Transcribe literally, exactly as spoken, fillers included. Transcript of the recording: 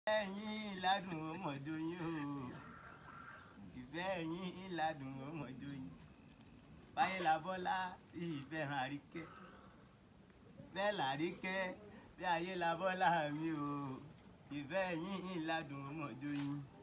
ẹ̀yin ládùn ọmọdé yín o ìfẹ́ ẹ̀yin ládùn ọmọdé yín báyé la bọ́lá tí ìfẹ́ hàn àríkẹ́ bẹ́ẹ̀ làríkẹ́ bí ayé la bọ́lá mi o ìfẹ́ ẹ̀yin ládùn ọmọdé yín.